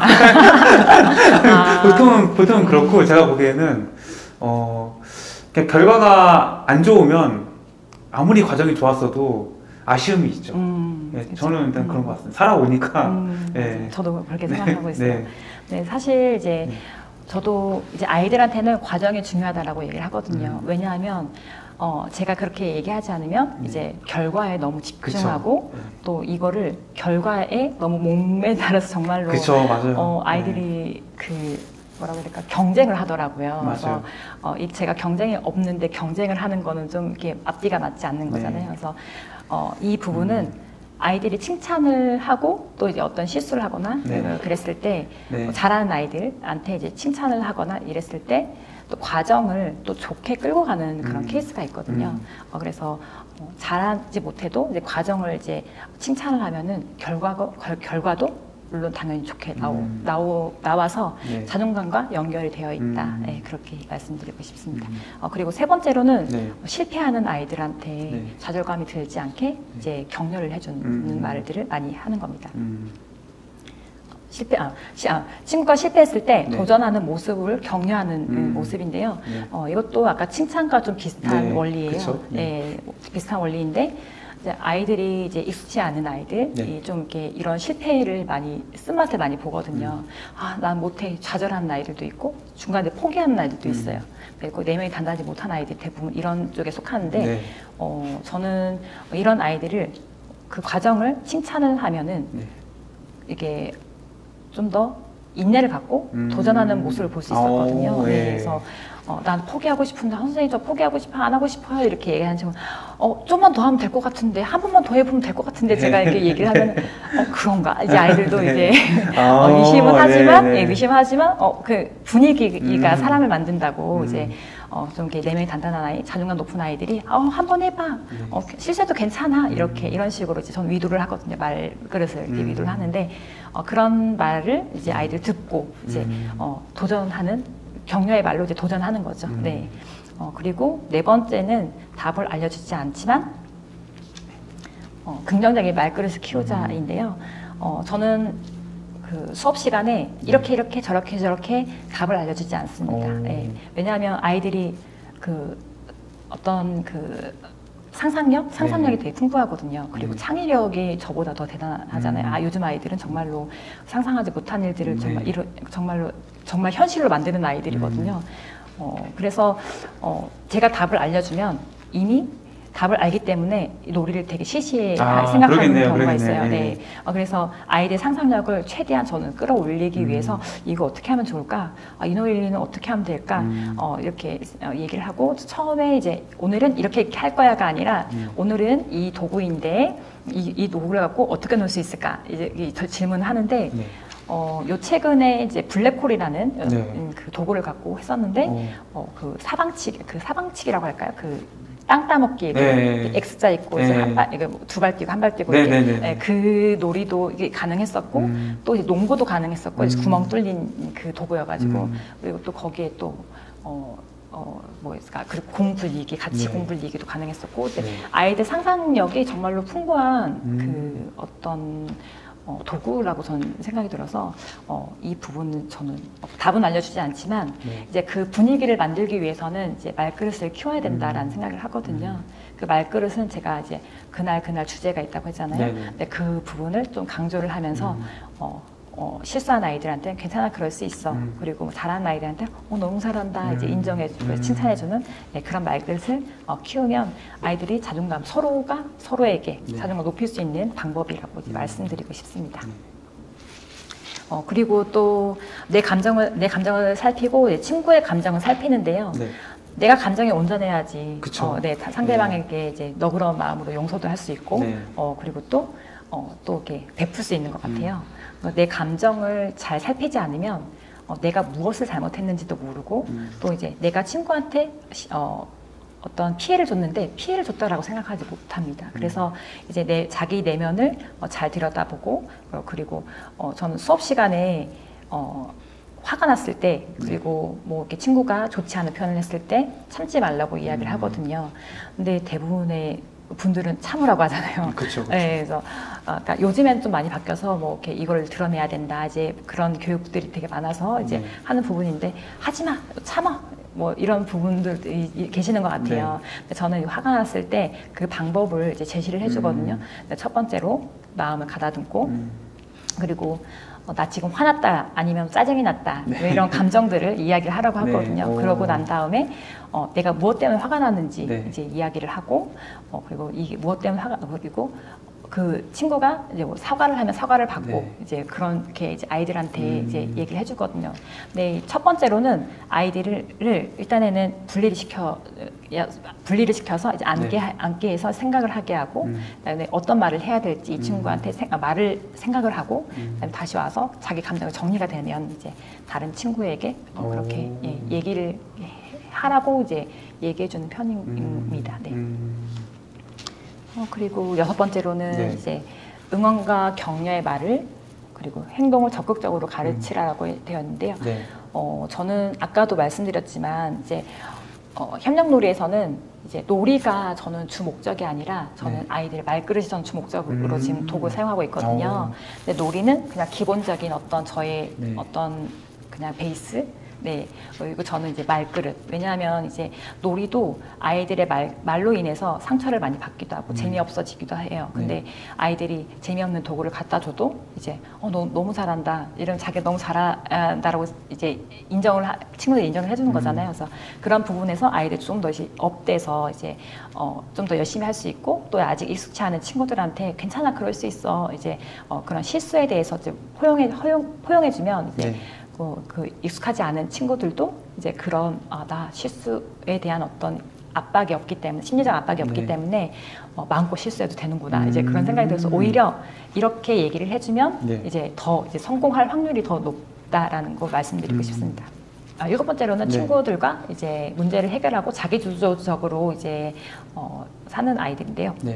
보통은 그렇고 제가 보기에는 그냥 결과가 안 좋으면 아무리 과정이 좋았어도 아쉬움이 있죠. 네, 저는 일단 그런 것 같습니다. 살아오니까. 네. 저도 그렇게 생각하고 있어요. 네. 네, 사실 이제 저도 이제 아이들한테는 과정이 중요하다라고 얘기를 하거든요. 왜냐하면 제가 그렇게 얘기하지 않으면 이제 결과에 너무 집중하고 그쵸. 또 이거를 결과에 너무 목매달아서 정말로 그쵸, 맞아요. 아이들이 뭐라고 해야 될까 경쟁을 하더라고요. 맞아요. 그래서 제가 경쟁이 없는데 경쟁을 하는 거는 좀 이렇게 앞뒤가 맞지 않는 거잖아요. 그래서 이 부분은 아이들이 칭찬을 하고 또 이제 어떤 실수를 하거나 네. 그랬을 때 네. 잘하는 아이들한테 이제 칭찬을 하거나 이랬을 때 또 과정을 또 좋게 끌고 가는 그런 케이스가 있거든요. 그래서 잘하지 못해도 이제 과정을 이제 칭찬을 하면은 결과도 물론 당연히 좋게 나와서 네. 자존감과 연결이 되어 있다. 네, 그렇게 말씀드리고 싶습니다. 그리고 세 번째로는 네. 실패하는 아이들한테 네. 좌절감이 들지 않게 이제 격려를 해주는 말들을 많이 하는 겁니다. 친구가 실패했을 때 네. 도전하는 모습을 격려하는 모습인데요. 네. 이것도 아까 칭찬과 좀 비슷한 네, 원리예요. 그쵸. 네, 비슷한 원리인데 이제 아이들이 이제 익숙치 않은 아이들이 네. 좀 이렇게 이런 실패를 많이 쓴맛을 많이 보거든요. 난 못해 좌절하는 아이들도 있고 중간에 포기하는 아이들도 있어요. 그리고 내면이 단단하지 못한 아이들이 대부분 이런 쪽에 속하는데 네. 저는 이런 아이들을 그 과정을 칭찬을 하면은 네. 이게 좀 더 인내를 갖고 도전하는 모습을 볼 수 있었거든요. 네. 그래서 난 포기하고 싶은데 선생님 저 포기하고 싶어 안 하고 싶어요 이렇게 얘기하는 친구 좀만 더 하면 될 것 같은데 한 번만 더 해보면 될 것 같은데 제가 이렇게 얘기를 하면 그런가 이제 아이들도 네. 이제 의심은 하지만 네, 네. 의심하지만 그 분위기가 사람을 만든다고 이제 좀 이렇게 내면이 단단한 아이, 자존감 높은 아이들이 한번 해봐, 실수해도 괜찮아 이렇게 이런 식으로 이제 전 위로를 하거든요. 말그릇을 이렇게 위로를 하는데 그런 말을 이제 아이들 듣고 이제 도전하는 격려의 말로 이제 도전하는 거죠. 네. 그리고 네 번째는 답을 알려주지 않지만 긍정적인 말그릇을 키우자인데요. 저는 그 수업 시간에 이렇게 저렇게 답을 알려주지 않습니다. 네. 왜냐하면 아이들이 그 어떤 그 상상력이 되게 풍부하거든요. 그리고 창의력이 저보다 더 대단하잖아요. 요즘 아이들은 정말로 상상하지 못한 일들을 정말 현실로 만드는 아이들이거든요. 그래서 제가 답을 알려주면 이미 답을 알기 때문에 놀이를 되게 시시해 생각하는 경우가 있어요. 네. 그래서 아이들의 상상력을 최대한 저는 끌어올리기 위해서 이거 어떻게 하면 좋을까? 이 놀이는 어떻게 하면 될까? 이렇게 얘기를 하고 처음에 이제 오늘은 이렇게 할 거야가 아니라 오늘은 이 도구인데 이 도구를 갖고 어떻게 놀 수 있을까? 이제 질문을 하는데 요 최근에 이제 블랙홀이라는 그 도구를 갖고 했었는데 그 사방치기라고 할까요? 땅 따먹기, X자 있고 이제 두 발 뛰고 한 발 뛰고 이렇게 그 놀이도 이게 가능했었고 또 이제 농구도 가능했었고 이제 구멍 뚫린 그 도구여가지고 그리고 또 거기에 또 뭐 있을까? 그리고 공 굴리기, 같이 공 굴리기도 가능했었고 아이들 상상력이 정말로 풍부한 그 어떤 도구라고 저는 생각이 들어서 이 부분은 저는 답은 알려주지 않지만 이제 그 분위기를 만들기 위해서는 이제 말그릇을 키워야 된다라는 생각을 하거든요. 그 말그릇은 제가 이제 그날 주제가 있다고 했잖아요. 근데 그 부분을 좀 강조를 하면서 실수한 아이들한테 괜찮아 그럴 수 있어. 그리고 잘하는 아이들한테 너무 잘한다 이제 인정해주고 칭찬해주는 그런 말그릇을 키우면 아이들이 자존감 서로가 서로에게 자존감 높일 수 있는 방법이라고 이제 말씀드리고 싶습니다. 그리고 또 내 감정을 살피고 내 친구의 감정을 살피는데요. 내가 감정이 온전해야지 상대방에게 이제 너그러운 마음으로 용서도 할 수 있고 그리고 또 이렇게 베풀 수 있는 것 같아요. 내 감정을 잘 살피지 않으면 내가 무엇을 잘못했는지도 모르고 또 이제 내가 친구한테 어떤 피해를 줬는데 피해를 줬다라고 생각하지 못합니다. 그래서 이제 자기 내면을 잘 들여다보고 그리고 저는 수업 시간에 화가 났을 때 그리고 뭐 이렇게 친구가 좋지 않은 표현을 했을 때 참지 말라고 이야기를 하거든요. 근데 대부분의 분들은 참으라고 하잖아요. 그쵸. 네, 그래서 그러니까 요즘엔 좀 많이 바뀌어서 뭐 이렇게 이걸 드러내야 된다 이제 그런 교육들이 되게 많아서 이제 하는 부분인데 하지마, 참아 뭐 이런 부분들이 계시는 것 같아요. 근데 저는 화가 났을 때 그 방법을 이제 제시를 해주거든요. 첫 번째로 마음을 가다듬고 그리고 나 지금 화났다 아니면 짜증이 났다 이런 감정들을 이야기를 하라고 하거든요. 그러고 난 다음에 내가 무엇 때문에 화가 났는지 이제 이야기를 하고 그리고 이게 무엇 때문에 그리고 그 친구가 이제 뭐 사과를 하면 사과를 받고 이제 그렇게 이제 아이들한테 이제 얘기를 해주거든요. 근데 첫 번째로는 아이들을 일단에는 분리를 시켜서 이제 앉게 해서 생각을 하게 하고 그다음에 어떤 말을 해야 될지 이 친구한테 말을 생각을 하고 그다음에 다시 와서 자기 감정이 정리가 되면 이제 다른 친구에게 그렇게 얘기를 하라고 이제 얘기해주는 편입니다. 그리고 여섯 번째로는 이제 응원과 격려의 말을 그리고 행동을 적극적으로 가르치라고 되어 있는데요. 저는 아까도 말씀드렸지만 이제 협력놀이에서는 이제 놀이가 저는 주 목적이 아니라 저는 아이들의 말그릇이 저는 주 목적으로 지금 도구를 사용하고 있거든요. 근데 놀이는 그냥 기본적인 어떤 저의 어떤 그냥 베이스. 그리고 저는 이제 말그릇. 왜냐하면 이제 놀이도 아이들의 말로 인해서 상처를 많이 받기도 하고 재미없어지기도 해요. 근데 아이들이 재미없는 도구를 갖다 줘도 이제 너무 잘한다. 이러면 자기가 너무 잘한다라고 이제 친구들이 인정을 해주는 거잖아요. 그래서 그런 부분에서 아이들이 좀 더 업돼서 이제 좀 더 열심히 할 수 있고 또 아직 익숙치 않은 친구들한테 괜찮아 그럴 수 있어. 이제 그런 실수에 대해서 이제 포용해주면 이제 그 익숙하지 않은 친구들도 이제 그런 나 실수에 대한 어떤 압박이 없기 때문에 심리적 압박이 없기 네. 때문에 마음껏 실수해도 되는구나 이제 그런 생각이 들어서 오히려 이렇게 얘기를 해주면 네. 이제 더 이제 성공할 확률이 더 높다라는 거 말씀드리고 싶습니다. 7번째로는 네. 친구들과 이제 문제를 해결하고 자기주도적으로 이제 사는 아이들인데요. 네.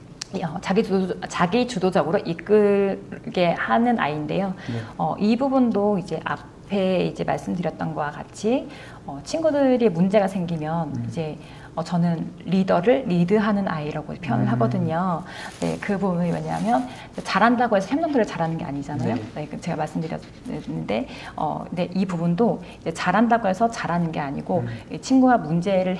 자기주도적으로 이끌게 하는 아이인데요. 네. 이 부분도 이제 앞에 이제 말씀드렸던 것과 같이 친구들이 문제가 생기면 이제 저는 리더를 리드하는 아이라고 표현을 하거든요. 네, 그 부분이 뭐냐면 잘한다고 해서 협력들을 잘하는 게 아니잖아요. 네. 네, 제가 말씀드렸는데 네, 이 부분도 이제 잘한다고 해서 잘하는 게 아니고 이 친구가 문제를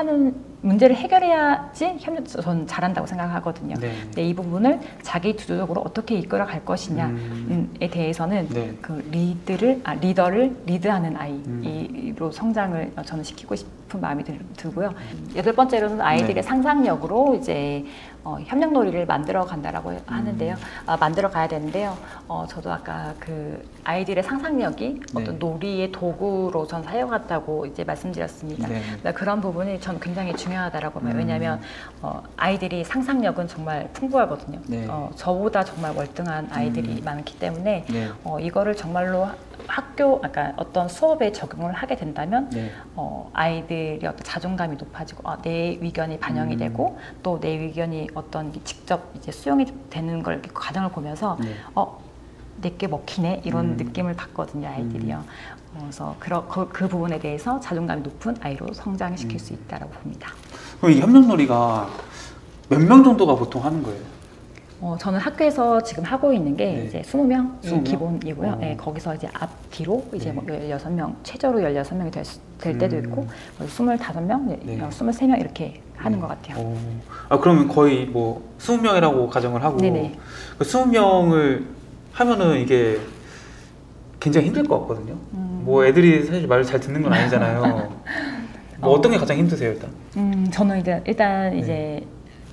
해결해야지 저는 잘한다고 생각하거든요. 네. 네, 이 부분을 자기 주도적으로 어떻게 이끌어 갈 것이냐에 대해서는 네. 그 리더를 리드하는 아이로 성장을 저는 시키고 싶은 마음이 들고요. 8번째로는 아이들의 네. 상상력으로 이제 협력놀이를 만들어 간다라고 하는데요. 만들어 가야 되는데요. 저도 아까 그 아이들의 상상력이 네. 어떤 놀이의 도구로 전 사용한다고 이제 말씀드렸습니다. 네. 그런 부분이 저는 굉장히 중요하다라고 봐요. 왜냐하면 아이들이 상상력은 정말 풍부하거든요. 네. 저보다 정말 월등한 아이들이 많기 때문에 네. 이거를 정말로 그러니까 어떤 수업에 적용을 하게 된다면 네. 아이들의 어떤 자존감이 높아지고 내 의견이 반영이 되고 또 내 의견이 어떤 직접 이제 수용이 되는 걸 이렇게 과정을 보면서 네. 내게 먹히네 이런 느낌을 받거든요, 아이들이요. 그래서 그 부분에 대해서 자존감이 높은 아이로 성장시킬 수 있다라고 봅니다. 그럼 이 협력놀이가 몇 명 정도가 보통 하는 거예요? 저는 학교에서 지금 하고 있는 게 네. 이제 20명이 20명? 기본이고요. 네, 거기서 이제 앞뒤로 이제 네. 뭐 16명, 최저로 16명이 될 때도 있고 25명, 네. 23명 이렇게 하는 것 같아요. 그러면 거의 뭐 20명이라고 가정을 하고 네네. 그 20명을 하면은 이게 굉장히 힘들 것 같거든요. 뭐 애들이 사실 말을 잘 듣는 건 아니잖아요. 뭐 어떤 게 가장 힘드세요, 일단? 저는 일단 네. 이제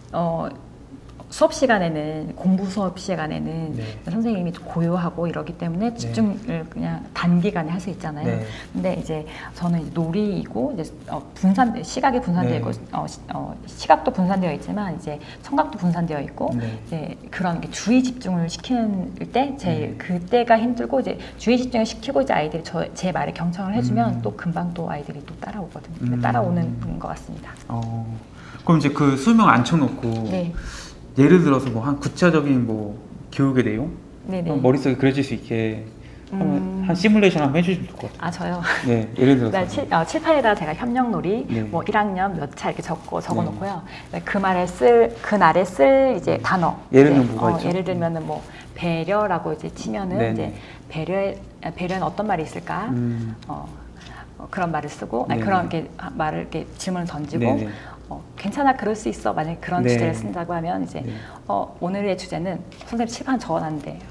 수업 시간에는 공부 수업 시간에는 네. 선생님이 좀 고요하고 이러기 때문에 집중을 그냥 단기간에 할 수 있잖아요. 네. 근데 이제 저는 이제 놀이이고 이제 시각이 분산되어 네. 있고 시각도 분산되어 있지만 이제 청각도 분산되어 있고 네. 이제 그런 이렇게 주의 집중을 시키는 때 그때가 힘들고 이제 주의 집중을 시키고 이제 아이들이 제 말에 경청을 해주면 또 금방 또 아이들이 또 따라오거든요. 따라오는 분인 것 같습니다. 그럼 이제 그 20명 앉혀놓고 네. 예를 들어서 뭐 한 구체적인 뭐 교육의 내용 네네. 머릿속에 그려질 수 있게 한 시뮬레이션 한번 해주시면 좋을 것 같아요. 아 저요? 네, 예를 들어서 칠판에다 제가 협력놀이 네. 뭐 1학년 몇 차 이렇게 적어놓고요. 그날에 쓸 이제 단어. 예를 들면 뭐가 있죠? 예를 들면은 뭐 배려라고 이제 치면은 네네. 이제 배려는 어떤 말이 있을까? 그런 말을 쓰고 네네. 그런 게 말을 이렇게 질문을 던지고 네네. 괜찮아 그럴 수 있어 만약에 그런 네. 주제를 쓴다고 하면 이제 네. 오늘의 주제는 선생님 칠판 적어놨는데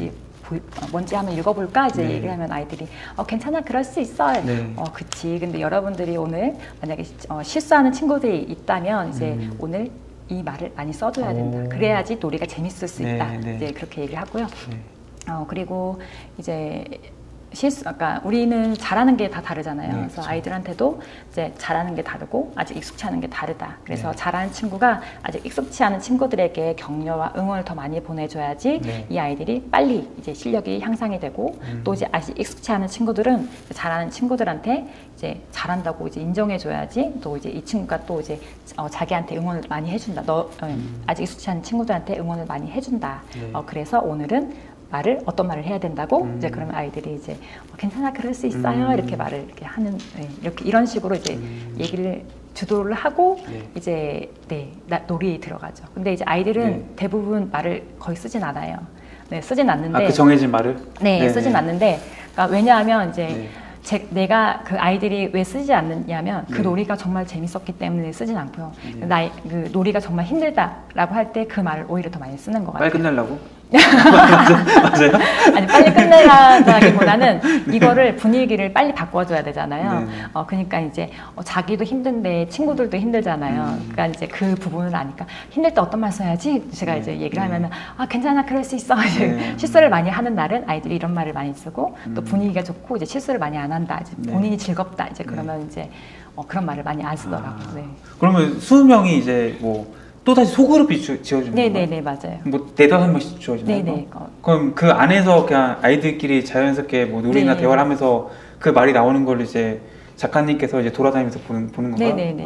뭔지 한번 읽어볼까 이제 네. 얘기를 하면 아이들이 괜찮아 그럴 수 있어 네. 그치 근데 여러분들이 오늘 만약에 실수하는 친구들이 있다면 이제 오늘 이 말을 많이 써줘야 된다 그래야지 놀이가 재밌을 수 있다 네. 이제 그렇게 얘기를 하고요. 네. 그리고 이제 그러니까 우리는 잘하는 게 다 다르잖아요. 네, 그래서 그렇죠. 아이들한테도 이제 잘하는 게 다르고 아직 익숙치 않은 게 다르다. 그래서 네. 잘하는 친구가 아직 익숙치 않은 친구들에게 격려와 응원을 더 많이 보내줘야지 네. 이 아이들이 빨리 이제 실력이 향상이 되고 또 이제 아직 익숙치 않은 친구들은 잘하는 친구들한테 이제 잘한다고 이제 인정해줘야지 또 이제 이 친구가 또 이제 자기한테 응원을 많이 해준다. 아직 익숙치 않은 친구들한테 응원을 많이 해준다. 네. 그래서 오늘은 어떤 말을 해야 된다고 이제 그러면 아이들이 이제 괜찮아 그럴 수 있어요 이렇게 말을 이렇게 하는 이런 식으로 이제 얘기를 주도를 하고 이제 놀이에 들어가죠. 근데 이제 아이들은 대부분 말을 거의 쓰진 않아요. 쓰진 않는데 그 정해진 말을 쓰진 않는데 그러니까 왜냐하면 이제 내가 그 아이들이 왜 쓰지 않느냐면 그 놀이가 정말 재밌었기 때문에 쓰진 않고요. 그 놀이가 정말 힘들다라고 할 때 그 말을 오히려 더 많이 쓰는 것 같아요. 빨리 끝내려고? 맞아요? 아니 빨리 끝내라기보다는 이거를 분위기를 빨리 바꿔줘야 되잖아요. 그러니까 이제 자기도 힘든데 친구들도 힘들잖아요. 그러니까 이제 그 부분을 아니까 힘들 때 어떤 말 써야지 제가 이제 얘기를 하면은 아 괜찮아 그럴 수 있어. 실수를 많이 하는 날은 아이들이 이런 말을 많이 쓰고 또 분위기가 좋고 이제 실수를 많이 안 한다. 이제 본인이 즐겁다. 이제 그러면 이제 그런 말을 많이 안 쓰더라고요. 네. 그러면 20명이 이제 뭐 또다시 소그룹이 지어지는 거예요? 네네네 맞아요. 뭐 4~5명씩 지어지나요? 네네. 그럼 그 안에서 그냥 아이들끼리 자연스럽게 뭐 놀이나 네. 대화를 하면서 그 말이 나오는 걸 이제 작가님께서 이제 돌아다니면서 보는 건가요? 네네네.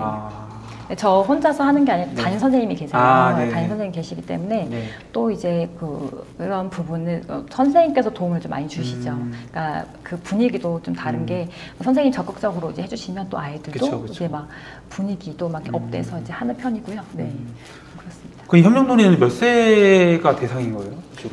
저 혼자서 하는 게 아니라 담임 선생님이 계세요. 담임 선생님 계시기 때문에 또 이제 그런 부분을 선생님께서 도움을 좀 많이 주시죠. 그러니까 그 분위기도 좀 다른 게 선생님 적극적으로 이제 해주시면 또 아이들도 그쵸. 이제 막 분위기도 막 업돼서 이제 하는 편이고요. 네, 그렇습니다. 그 협력놀이는 몇 세가 대상인 거예요, 주로?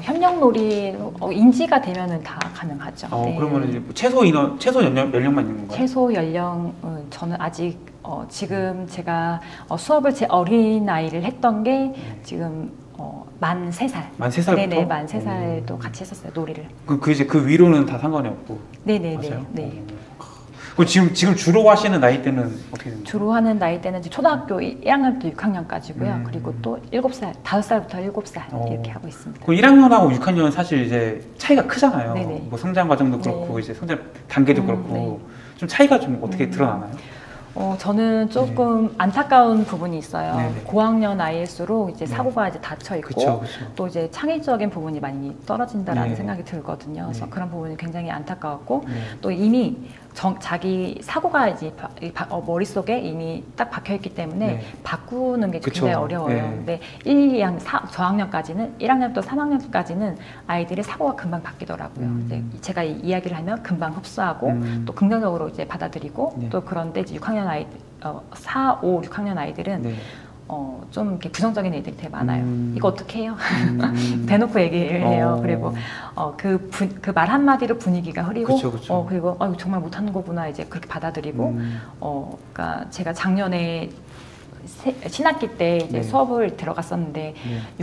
협력놀이 인지가 되면은 다 가능하죠. 네. 그러면 이제 최소 연령만 있는 건가요? 최소 연령 저는 아직 지금 제가 수업을 제 어린 아이를 했던 게 지금 만 3살. 만 3살부터? 네네, 만 3살도 같이 했었어요, 놀이를. 그 위로는 다 상관이 없고. 네네네. 맞아요? 네. 그럼 지금 주로 하시는 나이대는 어떻게 됩니까? 주로 하는 나이대는 이제 초등학교 1학년부터 6학년까지고요. 그리고 또 7살, 5살부터 7살 이렇게 하고 있습니다. 그 1학년하고 6학년은 사실 이제 차이가 크잖아요. 네네. 뭐 성장 과정도 그렇고 이제 성장 단계도 그렇고 좀 차이가 좀 어떻게 드러나나요? 저는 조금 안타까운 부분이 있어요. 네네. 고학년 아이일수록 이제 사고가 이제 닫혀 있고 그쵸. 또 이제 창의적인 부분이 많이 떨어진다라는 생각이 들거든요. 그래서 그런 부분이 굉장히 안타까웠고 또 이미 자기 사고가 이제 머릿속에 이미 딱 박혀있기 때문에 바꾸는 게 굉장히 어려워요. 근데 1, 2학년, 저학년까지는 1학년부터 3학년까지는 아이들의 사고가 금방 바뀌더라고요. 이제 제가 이야기를 하면 금방 흡수하고 또 긍정적으로 이제 받아들이고 또 그런데 이제 6학년 아이 4, 5, 6학년 아이들은 좀 이렇게 부정적인 애들이 되게 많아요. 이거 어떻게 해요? 대놓고 얘기를 해요. 그리고 그 말 한마디로 분위기가 흐리고, 그쵸. 그리고 정말 못하는 거구나 이제 그렇게 받아들이고, 그러니까 제가 작년에 신학기 때 이제 수업을 들어갔었는데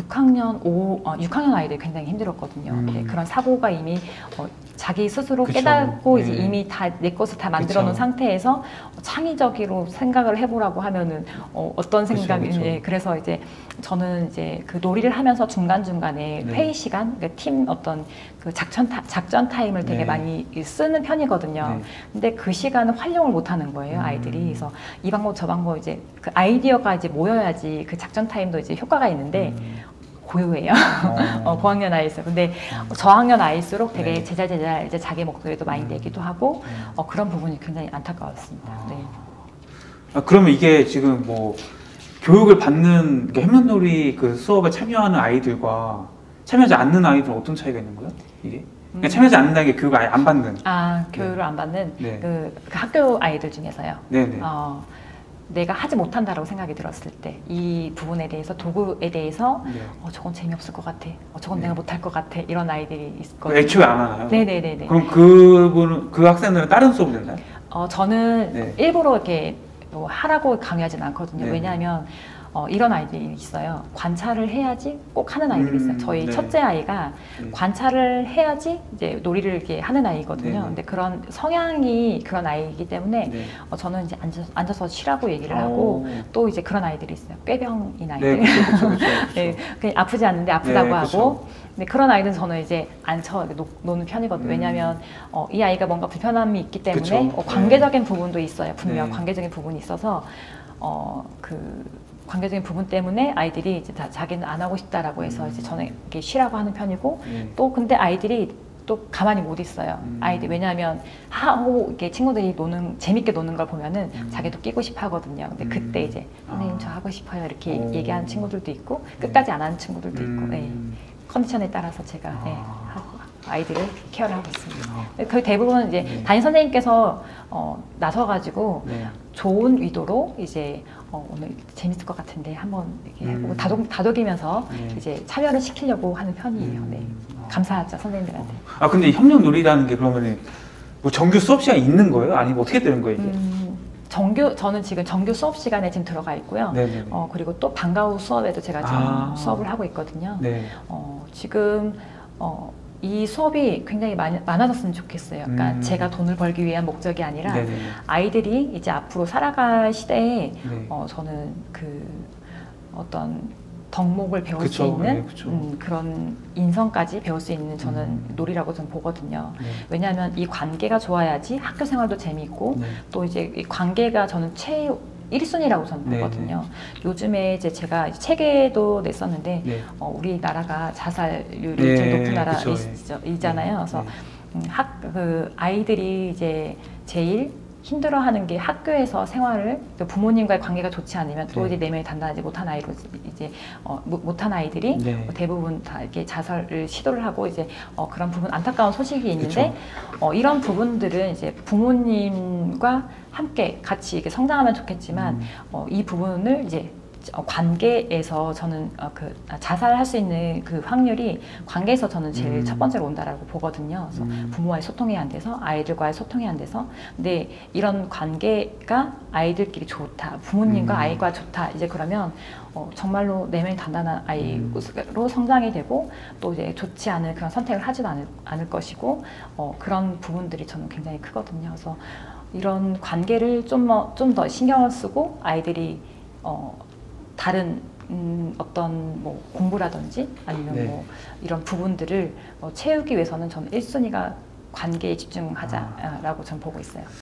6학년 아이들이 굉장히 힘들었거든요. 그런 사고가 이미 자기 스스로 깨닫고 이제 이미 다 내 것을 다 만들어 놓은 상태에서 창의적으로 생각을 해보라고 하면은 어떤 생각이 그래서 이제 저는 이제 그 놀이를 하면서 중간중간에 회의 시간, 그러니까 팀 어떤 그 작전 타임을 되게 많이 쓰는 편이거든요. 근데 그 시간은 활용을 못 하는 거예요, 아이들이. 그래서 이 방법 저 방법 이제 그 아이디어가 이제 모여야지 그 작전 타임도 이제 효과가 있는데 고요해요. 고학년 아이일수록. 근데 저학년 아이일수록 되게 제잘제잘 이제 자기 목소리도 많이 내기도 하고 그런 부분이 굉장히 안타까웠습니다. 그러면 이게 지금 뭐 교육을 받는 협력놀이 그 수업에 참여하는 아이들과 참여하지 않는 아이들은 어떤 차이가 있는 거예요? 이게? 그러니까 참여하지 않는다는 게 교육을 아예 안 받는. 교육을 안 받는 그 학교 아이들 중에서요. 네네. 내가 하지 못한다라고 생각이 들었을 때 이 부분에 대해서 도구에 대해서 저건 재미없을 것 같아. 저건 내가 못할 것 같아. 이런 아이들이 있거든요. 애초에 안 하나요? 네네네네. 그럼 그 학생들은 다른 수업을 듣나요? 저는 일부러 이렇게 하라고 강요하진 않거든요. 왜냐하면 이런 아이들이 있어요. 관찰을 해야지 꼭 하는 아이들이 있어요. 저희 첫째 아이가 관찰을 해야지 이제 놀이를 이렇게 하는 아이거든요. 근데 그런 성향이 그런 아이이기 때문에 저는 이제 앉아서 쉬라고 얘기를 하고 또 이제 그런 아이들이 있어요. 꾀병인 아이들. 그냥 아프지 않는데 아프다고 하고. 근데 그런 아이들은 저는 이제 안 노는 편이거든요. 왜냐하면 이 아이가 뭔가 불편함이 있기 때문에 관계적인 부분도 있어요. 분명 관계적인 부분이 있어서 관계적인 부분 때문에 아이들이 이제 다 자기는 안 하고 싶다라고 해서 이제 저는 이렇게 쉬라고 하는 편이고 또 근데 아이들이 또 가만히 못 있어요. 아이들 왜냐하면 하고 이렇게 친구들이 재밌게 노는 걸 보면은 자기도 끼고 싶어 하거든요. 근데 그때 이제 선생님 저 하고 싶어요 이렇게 얘기하는 친구들도 있고 끝까지 안 하는 친구들도 있고 컨디션에 따라서 제가 아이들을 케어를 하고 있습니다. 거의 대부분 이제 담임 선생님께서 나서가지고 좋은 의도로 이제 오늘 재밌을 것 같은데 한번 이렇게 해보고 다독이면서 이제 참여를 시키려고 하는 편이에요. 감사하죠 선생님들한테. 근데 협력놀이라는 게 그러면 뭐 정규 수업 시간이 있는 거예요? 아니면 어떻게 되는 거예요 이게? 저는 지금 정규 수업 시간에 지금 들어가 있고요. 네네네. 그리고 또 방과 후 수업에도 제가 지금 아. 수업을 하고 있거든요. 네. 지금 이 수업이 굉장히 많아졌으면 좋겠어요. 그러니까 제가 돈을 벌기 위한 목적이 아니라 네네네. 아이들이 이제 앞으로 살아갈 시대에 네. 저는 그 어떤 덕목을 배울 그쵸, 수 있는 네, 그쵸. 그런 인성까지 배울 수 있는 저는 놀이라고 저는 보거든요. 네. 왜냐하면 이 관계가 좋아야지 학교 생활도 재미있고 네. 또 이제 이 관계가 저는 1순위라고 저는 네, 보거든요. 요즘에 이제 제가 책에도 냈었는데 네. 우리나라가 자살률이 네, 좀 높은 그쵸, 나라이잖아요. 그래서 그 아이들이 이제 제일 힘들어하는 게 학교에서 생활을 또 부모님과의 관계가 좋지 않으면 또 네. 이제 내면이 단단하지 못한 아이로 이제 못한 아이들이 네. 대부분 다 이렇게 자살을 시도를 하고 이제 그런 부분 안타까운 소식이 있는데 이런 부분들은 이제 부모님과 함께 같이 이렇게 성장하면 좋겠지만 이 부분을 이제 관계에서 저는 자살할 수 있는 그 확률이 관계에서 저는 제일 첫 번째로 온다라고 보거든요. 그래서 부모와의 소통이 안 돼서 아이들과의 소통이 안 돼서 근데 이런 관계가 아이들끼리 좋다, 부모님과 아이가 좋다 이제 그러면 정말로 내면이 단단한 아이로 성장이 되고 또 이제 좋지 않은 그런 선택을 하지도 않을 것이고 그런 부분들이 저는 굉장히 크거든요. 그래서 이런 관계를 좀 더 신경을 쓰고 아이들이 다른 어떤 뭐 공부라든지 아니면 네. 뭐 이런 부분들을 채우기 위해서는 저는 1순위가 관계에 집중하자라고 저는 보고 있어요.